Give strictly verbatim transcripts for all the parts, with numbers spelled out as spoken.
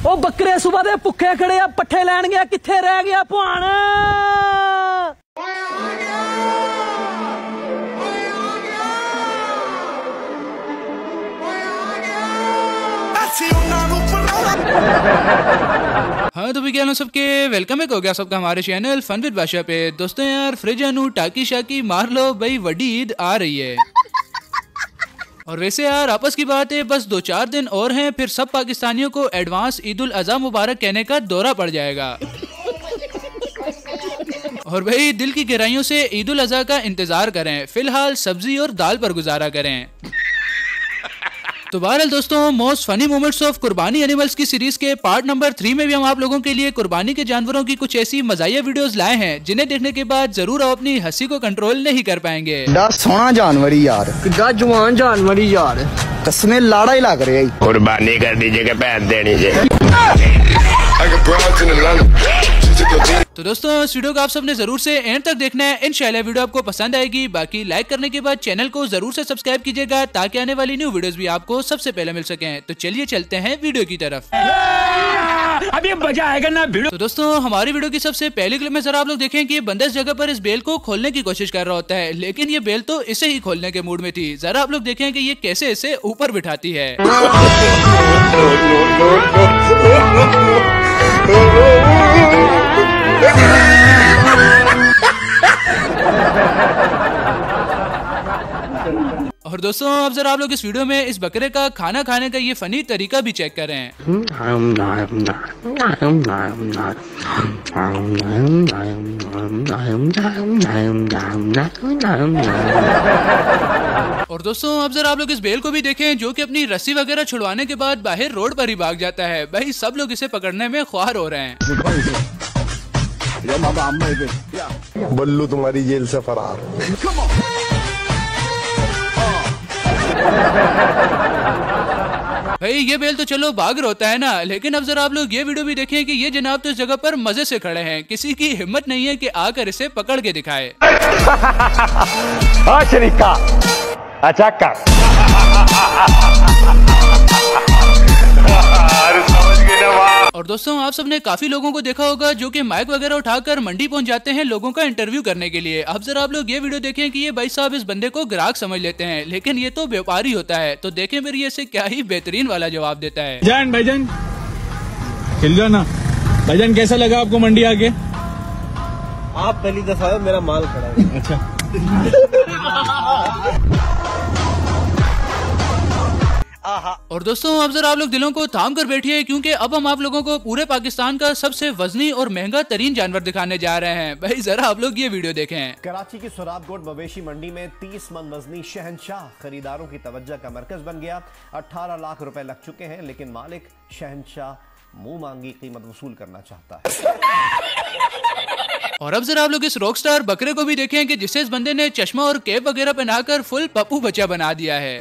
ओ बकरे सुबह दे भुखे खड़े आ, पट्ठे लैन गया, किथे रह गया भान? हाँ तो भी क्या सबके वेलकम है हो गया सबका हमारे चैनल फन विद बादशाह पे। दोस्तों यार फ्रिज अनु टाकी शाकी मार लो भाई, वडी ईद आ रही है। और वैसे यार आपस की बात है, बस दो चार दिन और हैं, फिर सब पाकिस्तानियों को एडवांस ईद उल अज़हा मुबारक कहने का दौरा पड़ जाएगा। और भाई दिल की गहराइयों से ईद उल अज़हा का इंतजार करें, फिलहाल सब्जी और दाल पर गुजारा करें। तो बहरहाल दोस्तों, मोस्ट फनी मोमेंट्स ऑफ कुर्बानी एनिमल्स की सीरीज के पार्ट नंबर थ्री में भी हम आप लोगों के लिए कुर्बानी के जानवरों की कुछ ऐसी मजाहिया वीडियोस लाए हैं जिन्हें देखने के बाद जरूर आप अपनी हंसी को कंट्रोल नहीं कर पाएंगे। सोना जानवरी यार, जवान जानवरी यार, कसमें लाड़ा ही लग रहा है। कुर्बानी कर दीजिएगा, पैर देनी तो दोस्तों इस वीडियो को आप सबने जरूर से एंड तक देखना है, इंशाल्लाह वीडियो आपको पसंद आएगी। बाकी लाइक करने के बाद चैनल को जरूर से सब्सक्राइब कीजिएगा ताकि आने वाली न्यू वीडियोस भी आपको सबसे पहले मिल सकें। तो चलिए चलते हैं वीडियो की तरफ। अभी मजा आएगा ना वीडियो। तो दोस्तों हमारी वीडियो की सबसे पहली क्लिप में जरा आप लोग देखें कि बंदा इस जगह पर इस बेल को खोलने की कोशिश कर रहा होता है, लेकिन ये बेल तो इसे ही खोलने के मूड में थी। जरा आप लोग देखें कि ये कैसे इसे ऊपर बिठाती है। और दोस्तों अब जरा आप लोग इस वीडियो में इस बकरे का खाना खाने का ये फनी तरीका भी चेक करें। और दोस्तों अब जरा आप लोग इस बेल को भी देखें जो कि अपनी रस्सी वगैरह छुड़वाने के बाद बाहर रोड पर ही भाग जाता है। भाई सब लोग इसे पकड़ने में ख्वार हो रहे हैं। बल्लू तुम्हारी जेल से फरार। भाई ये बेल तो चलो भाग होता है ना, लेकिन अब जरा आप लोग ये वीडियो भी देखें कि ये जनाब तो इस जगह पर मजे से खड़े हैं, किसी की हिम्मत नहीं है कि आकर इसे पकड़ के दिखाए। अच्छा कर। और दोस्तों आप सबने काफी लोगों को देखा होगा जो कि माइक वगैरह उठाकर मंडी पहुंच जाते हैं लोगों का इंटरव्यू करने के लिए। अब जरा आप लोग ये वीडियो देखें कि ये भाई साहब इस बंदे को ग्राहक समझ लेते हैं, लेकिन ये तो व्यापारी होता है। तो देखें फिर ये इसे क्या ही बेहतरीन वाला जवाब देता है। जान भाईजान खिल जाना भाईजान, कैसा लगा आपको मंडी आके? आप पहली दफा मेरा माल खड़ा है। अच्छा और दोस्तों अब जरा आप लोग दिलों को थाम कर बैठिए, क्योंकि अब हम आप लोगों को पूरे पाकिस्तान का सबसे वजनी और महंगा तरीन जानवर दिखाने जा रहे हैं। भाई जरा आप लोग ये वीडियो देखें। कराची की सुराबगोट मवेशी मंडी में तीस मन वजनी शहनशाह खरीदारों की तवज्जो का मरकज बन गया। अठारह लाख रुपए लग चुके हैं, लेकिन मालिक शहनशाह मुंह मांगी कीमत वसूल करना चाहता है। और अब जरा आप लोग इस रॉक स्टार बकरे को भी देखें कि जिसे इस बंदे ने चश्मा और कैप वगैरह पहनाकर फुल पप्पू बच्चा बना दिया है।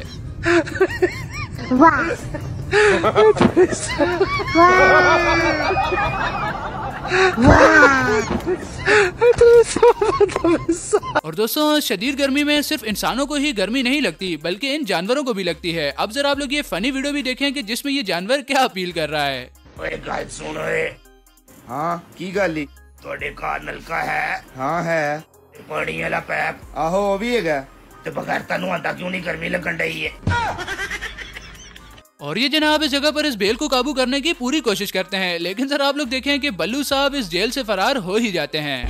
और दोस्तों शदीद गर्मी में सिर्फ इंसानों को ही गर्मी नहीं लगती बल्कि इन जानवरों को भी लगती है। अब जरा आप लोग ये फनी वीडियो भी देखें कि जिसमें ये जानवर क्या अपील कर रहा है। ओए गल सुन ओए। हाँ की गल? थोड़े कार नलका है? हाँ है। पानी वाला पैप? आहो वो भी है। तो बगैर तनु आंदा क्यों नहीं गर्मी लगन रही है? और ये जनाब इस जगह पर इस बेल को काबू करने की पूरी कोशिश करते हैं, लेकिन जरा आप लोग देखें कि बल्लू साहब इस जेल से फरार हो ही जाते हैं।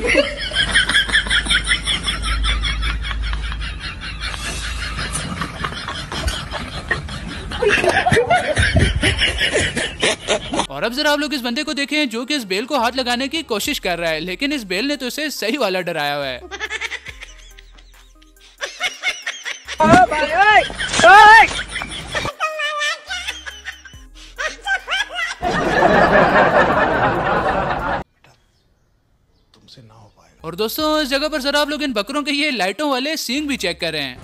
और अब जरा आप लोग इस बंदे को देखें जो कि इस बेल को हाथ लगाने की कोशिश कर रहा है, लेकिन इस बेल ने तो इसे सही वाला डराया हुआ है। तुमसे ना हो पाएगा। और दोस्तों इस जगह पर जरा आप लोग इन बकरों के ये लाइटों वाले सींग भी चेक कर रहे हैं।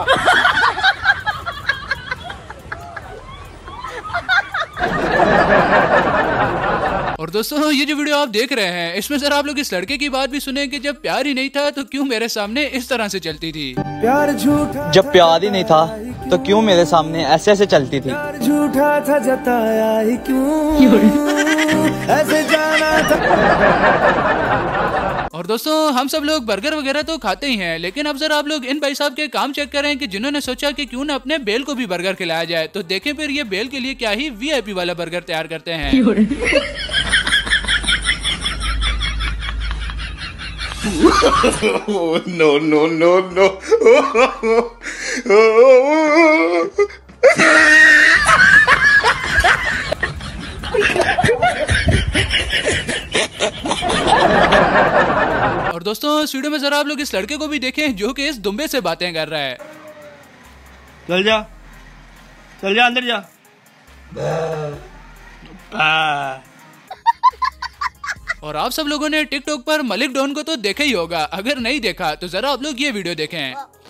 और दोस्तों ये जो वीडियो आप देख रहे हैं इसमें जरा आप लोग इस लड़के की बात भी सुने कि जब प्यार ही नहीं था तो क्यों मेरे सामने इस तरह से चलती थी। प्यार झूठा, जब प्यार ही नहीं था तो क्यों मेरे सामने ऐसे ऐसे चलती थी। झूठा था जताया ही क्यों, ऐसे जाना था। और दोस्तों हम सब लोग बर्गर वगैरह तो खाते ही हैं, लेकिन अब जरा आप लोग इन भाई साहब के काम चेक करें कि जिन्होंने सोचा कि क्यों ना अपने बेल को भी बर्गर खिलाया जाए। तो देखें फिर ये बेल के लिए क्या ही वीआईपी वाला बर्गर तैयार करते हैं। No no no no. और दोस्तों इस वीडियो में जरा आप लोग इस लड़के को भी देखें जो कि इस दुम्बे से बातें कर रहा है। चल जा, चल जा, अंदर जा। और आप सब लोगों ने टिकटॉक पर मलिक डॉन को तो देखा ही होगा, अगर नहीं देखा तो जरा आप लोग ये वीडियो देखें।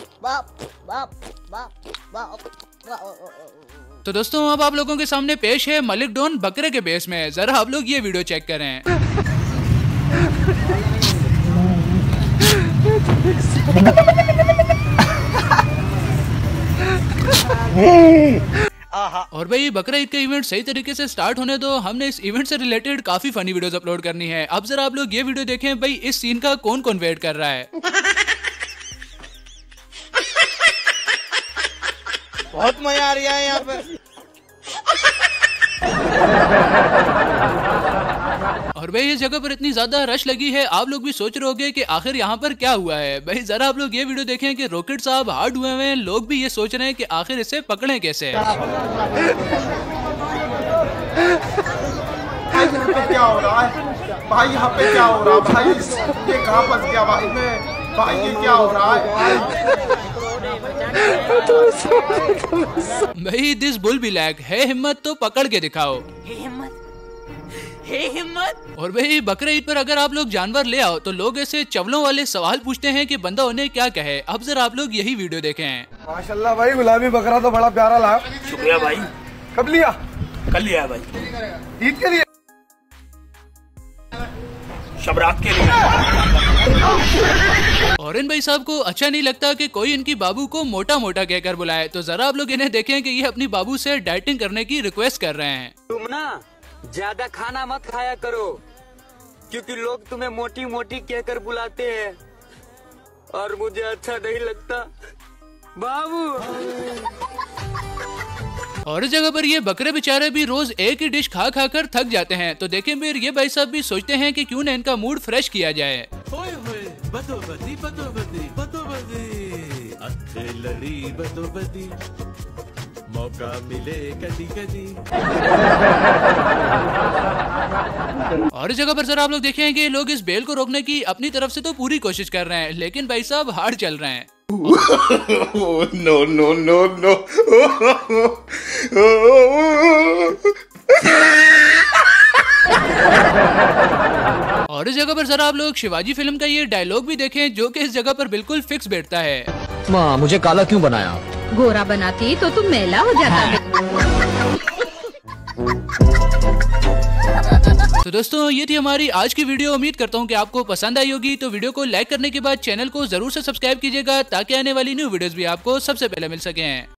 तो दोस्तों अब आप लोगों के सामने पेश है मलिक डॉन बकरे के बेस में, जरा आप लोग ये वीडियो चेक करें। और भाई बकरा ईद का इवेंट सही तरीके से स्टार्ट होने दो, हमने इस इवेंट से रिलेटेड काफी फनी वीडियोस अपलोड करनी है। अब जरा आप लोग ये वीडियो देखें भाई इस सीन का कौन कौन वेट कर रहा है। बहुत मजा आ रहा है यहाँ पे। और भाई इस जगह पर इतनी ज्यादा रश लगी है, आप लोग भी सोच रहे होंगे कि आखिर यहाँ पर क्या हुआ है। भाई जरा आप लोग ये वीडियो देखें कि रॉकेट साहब हार्ड हुए हैं, लोग भी ये सोच रहे हैं कि आखिर इसे पकड़ें कैसे। यहाँ पे क्या हो रहा है भाई? यहाँ पे क्या हो रहा है भाई? ये कहाँ फंस गया भाई मैं? भाई ये क्या हो रहा है? भाई दिस बुल बी लैक है, हिम्मत तो पकड़ के दिखाओ। हे हिम्मत। और भाई बकरा ईद पर अगर आप लोग जानवर ले आओ तो लोग ऐसे चवलों वाले सवाल पूछते हैं कि बंदा उन्हें क्या कहे। अब जरा आप लोग यही वीडियो देखें। माशाल्लाह भाई गुलाबी बकरा तो बड़ा प्यारा लगा। शुक्रिया भाई। कब लिया? कल लिया भाई, ईद के लिए, शबरात के लिए। और इन भाई साहब को अच्छा नहीं लगता कि कोई इनकी बाबू को मोटा मोटा कहकर बुलाए, तो जरा आप लोग इन्हें देखें कि ये अपनी बाबू से डाइटिंग करने की रिक्वेस्ट कर रहे हैं। तुम ना ज्यादा खाना मत खाया करो, क्योंकि लोग तुम्हें मोटी मोटी कहकर बुलाते हैं और मुझे अच्छा नहीं लगता बाबू। और इस जगह पर ये बकरे बेचारे भी रोज एक ही डिश खा खा कर थक जाते हैं। तो देखें फिर ये भाई साहब भी सोचते हैं कि क्यों ना इनका मूड फ्रेश किया जाए। ओए होए बदोबदी बदोबदी बदोबदी अच्छे लड़ी बदोबदी मौका मिले कदी कदी। और इस जगह पर जरा आप लोग देखें कि लोग इस बेल को रोकने की अपनी तरफ से तो पूरी कोशिश कर रहे हैं, लेकिन भाई साहब हार्ड चल रहे हैं। No no no no. और इस जगह पर जरा आप लोग शिवाजी फिल्म का ये डायलॉग भी देखें जो कि इस जगह पर बिल्कुल फिक्स बैठता है। माँ मुझे काला क्यों बनाया? गोरा बनाती तो तुम मैला हो जाता। तो दोस्तों ये थी हमारी आज की वीडियो, उम्मीद करता हूँ कि आपको पसंद आई होगी। तो वीडियो को लाइक करने के बाद चैनल को जरूर से सब्सक्राइब कीजिएगा ताकि आने वाली न्यू वीडियोस भी आपको सबसे पहले मिल सकें।